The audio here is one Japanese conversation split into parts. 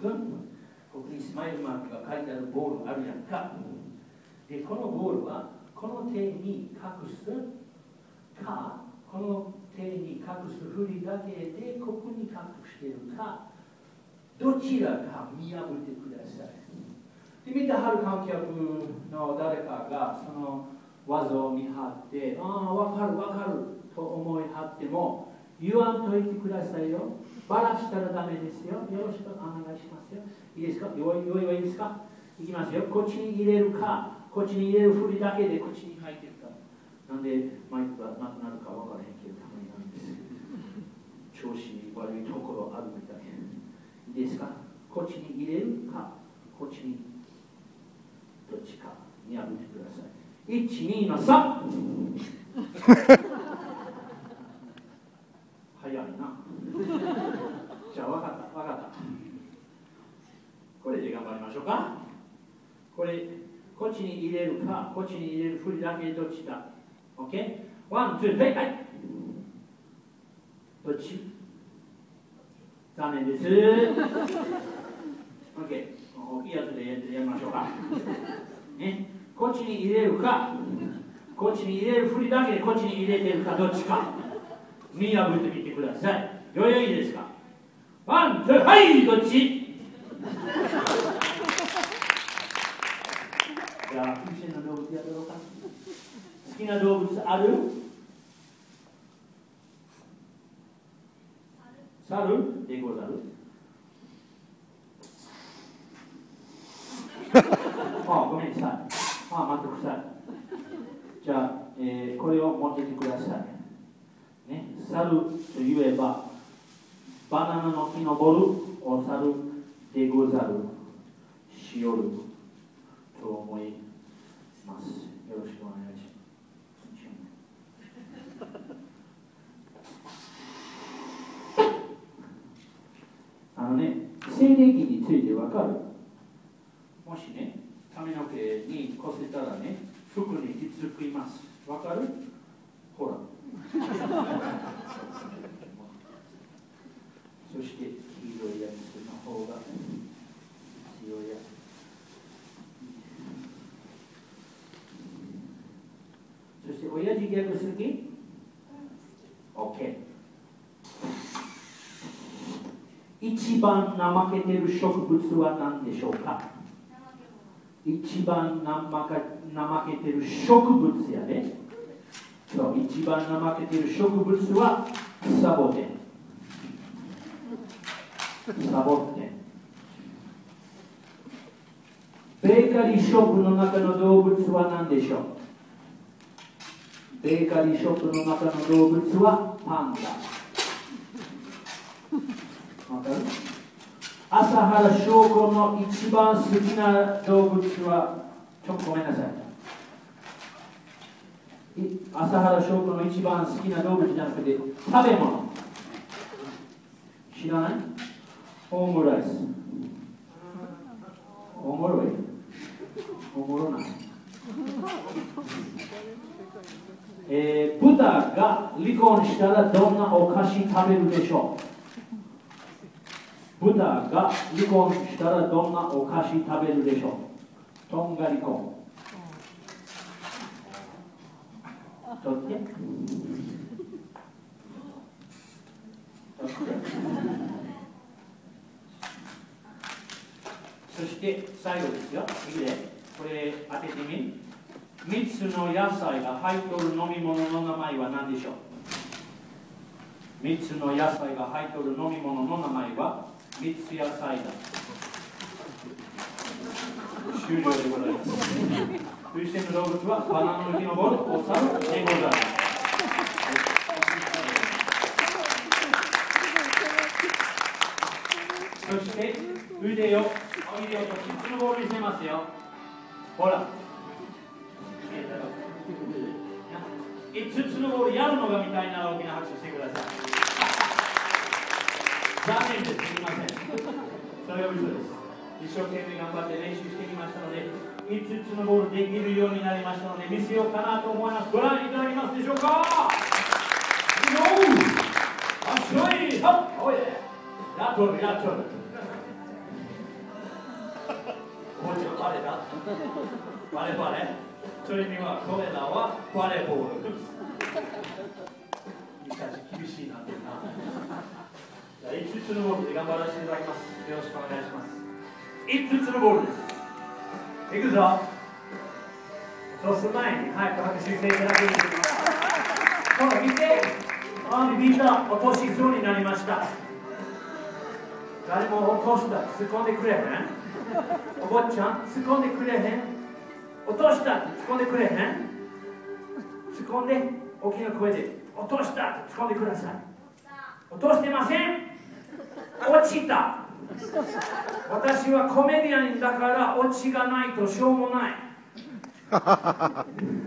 君、ここにスマイルマークが書いてあるボールあるやんか。で、このボールはこの手に隠すか、この手に隠すふりだけでここに隠しているか、どちらか見破ってください。で、見たはる観客の誰かがその技を見張って、ああ、わかるわかると思いはっても、言わんといてくださいよ。バラしたらダメですよ。よろしくお願いしますよ。いいですか？用意はいいですか？いきますよ。こっちに入れるか、こっちに入れるふりだけでこっちに入ってるか。なんでマイクがなくなるかわからへんけど、たまになんです。調子悪いところあるみたい。いいですか？こっちに入れるか、こっちにどっちか見破ってください。1、2の3。早いな。じゃあ分かった分かった。これで頑張りましょうか。これこっちに入れるか、こっちに入れるふりだけどっちか。 OK？ ワン、ツー、はいはい。どっち？残念です。 OK、 大きいやつでやりましょうか、ね、こっちに入れるか、こっちに入れるふりだけでこっちに入れてるかどっちか見破ってみてください。よいですか？ワン、ツー、はい、どっち？じゃあ、風船の動物やろうか。好きな動物ある？猿でござる。あ、ごめんなさい。あ、待ってください。じゃあ、これを持ってきてください。ね、猿と言えば、バナナの木登るお猿でござる。しおると思います。よろしくお願いします。静電気についてわかる？もしね、髪の毛にこせたらね、服にひっつきます。わかる？ほら。そして黄色いやつの方が強いやつ。そして親父ギャグ好き？ OK。一番怠けてる植物は何でしょうか？一番怠けてる植物やね。そう、一番怠けてる植物はサボテン。サボテン。ベーカリーショップの中の動物は何でしょう？ベーカリーショップの中の動物はパンダ。朝原翔子の一番好きな動物は、ごめんなさい。朝原翔子の一番好きな動物じゃなくて、食べ物。知らない？オムライス。おもろい？おもろない。豚が離婚したらどんなお菓子食べるでしょう？豚が離婚したらどんなお菓子食べるでしょう？とんがりコーン。取って。そして最後ですよ。見て、これ当ててみ。3つの野菜が入っている飲み物の名前は何でしょう？3つの野菜が入っている飲み物の名前は3つ野菜だ。終了でございます。風船の動物はバナナの木のボール、お猿でございます。そして腕をと3つのボールにせますよ。ほら。5つのボールやるのがみたいな大きな拍手してください。残念です。すみません。それは嘘です。一生懸命頑張って練習してきましたので、5つのボールできるようになりましたので、見せようかなと思います。ご覧いただけますでしょうか？やっとる。 バレたバレバレ。それにはこれらはバレーボール。いい感じ、厳しいなってな。じゃあ5つのボールで頑張らせていただきます。よろしくお願いします。5つのボールです。いくぞ。落とす前に早く拍手していただけると思います。ほら見て、みんな落としそうになりました。誰も落とした、突っ込んでくれへん。お坊ちゃん、突っ込んでくれへん。落としたって突っ込んでくれへん。突っ込んで、大きな声で落としたって突っ込んでください。落としてません。落ちた。私はコメディアンだから落ちがないとしょうもない。さ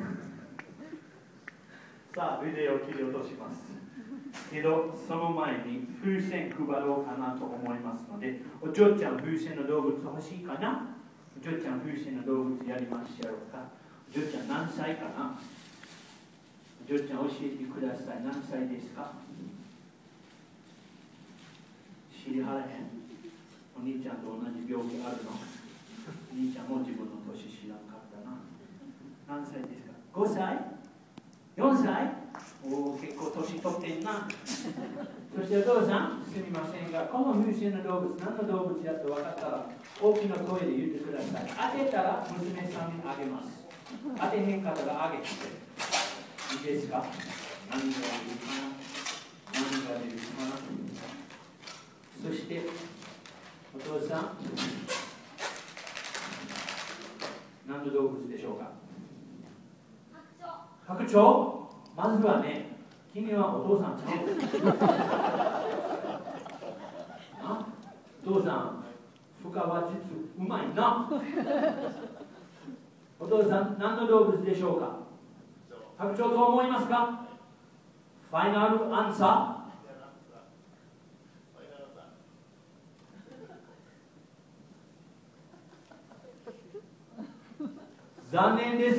あ、ビデオを切り落とします。けど、その前に風船配ろうかなと思いますので、お嬢ちゃん、風船の動物欲しいかな？お嬢ちゃん、風船の動物やりましょうか。お嬢ちゃん、何歳かな？お嬢ちゃん、教えてください。何歳ですか？知りはらへん。お兄ちゃんと同じ病気あるの？お兄ちゃんも自分の年知らんかったな。何歳ですか？ 5 歳？ 4 歳？おお、結構年取ってんな。そしてお父さん、すみませんが、この風船の動物、何の動物やと分かったら、大きな声で言ってください。当てたら娘さんにあげます。当てへんかったらあげて。いいですか？何が出るかな？何が出るかな？そして、お父さん、何の動物でしょうか？白鳥。まずはね、君はお父さんちゃう。お父さん、深話術うまいな。お父さん、何の動物でしょうか？白鳥と思いますか？ファイナルアンサー。残念です。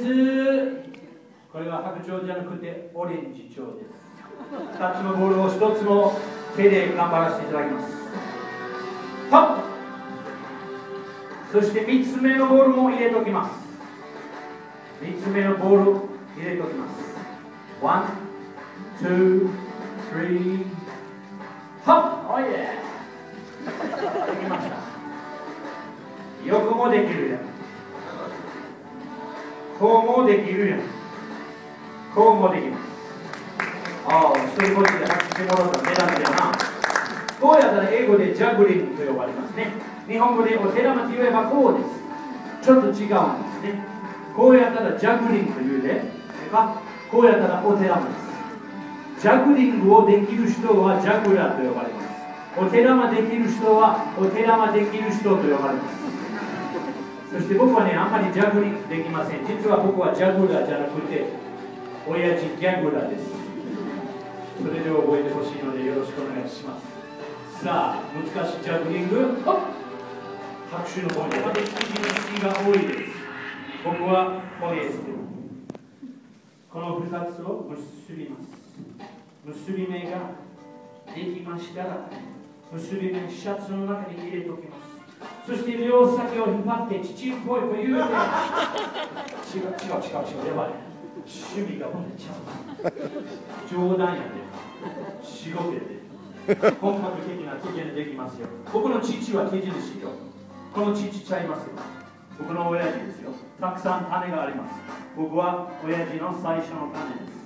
これは白鳥じゃなくてオレンジ鳥です。2つのボールを1つの手で頑張らせていただきます。はっ。そして3つ目のボールも入れておきます。3つ目のボールを入れておきます。1、2、3、はっ。おいえ。できました。横もできるやん。こうもできるやん。こうもできます。ああ、一人ぼっちで拍手してもらったら目立つやな。こうやったら英語でジャグリングと呼ばれますね。日本語でお手玉と言えばこうです。ちょっと違うんですね。こうやったらジャグリングというで、こうやったらお手玉です。ジャグリングをできる人はジャグラーと呼ばれます。お手玉できる人はお手玉できる人と呼ばれます。そして僕はね、あんまりジャグリングできません。実は僕はジャグラーじゃなくて、親父ギャグラーです。それで覚えてほしいのでよろしくお願いします。さあ、難しいジャグリング。拍手のポイント。私の式が多いです。僕はこれです。この2つを結びます。結び目ができましたら、結び目シャツの中に入れておきます。そして両先を引っ張って父っぽいと言うて違う、やばい。趣味がバレちゃう。冗談やで。仕事やで。本格的な手品でできますよ。僕の父は手品師よ。この父ちゃいますよ。僕の親父ですよ。たくさん種があります。僕は親父の最初の種です。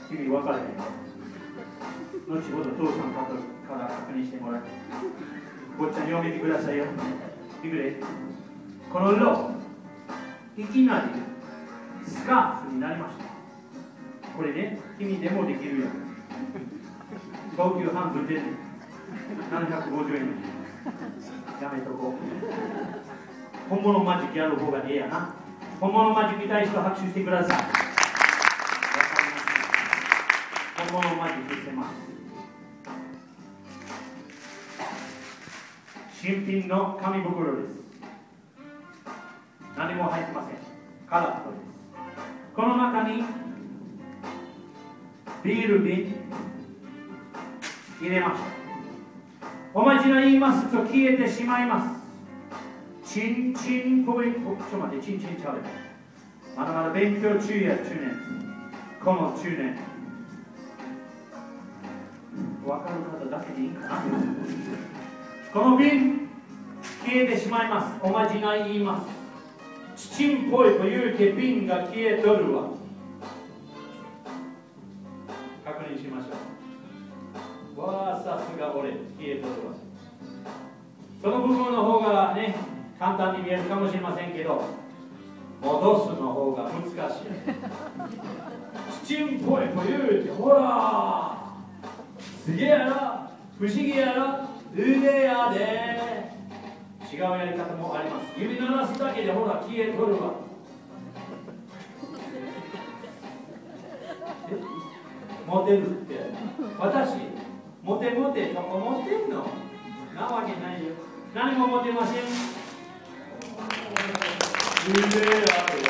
君分かれへん。後ほど父さんから確認してもらって。坊ちゃん読めてくださいよ。いくで。この色、いきなりスカーフになりました。これね、君でもできるやん。東急ハンズで750円。やめとこう。本物マジックやる方がええやな。本物マジックに対して拍手してください。本物マジックしてます。新品の紙袋です。何も入ってません。カラフルです。この中にビール瓶入れました。おまじない言いますと消えてしまいます。 チンチンぽい、ちょっと待って、チンチンちゃうよ。まだまだ勉強中や、中年。この中年。わかる方だけでいいかな。この瓶、消えてしまいます。おまじない言います。チチンぽいというけ瓶が消えとるわ。確認しましょう。わあ、さすが俺、消えとるわ。その部分の方がね、簡単に見えるかもしれませんけど、戻すの方が難しい。チチンぽいというて、ほら、すげえやろ、不思議やろ、腕やで。違うやり方もあります。指鳴らすだけでほら消えとるわ。モテるって、私モテモテと思ってんのなわけないよ。何もモテません。腕やで。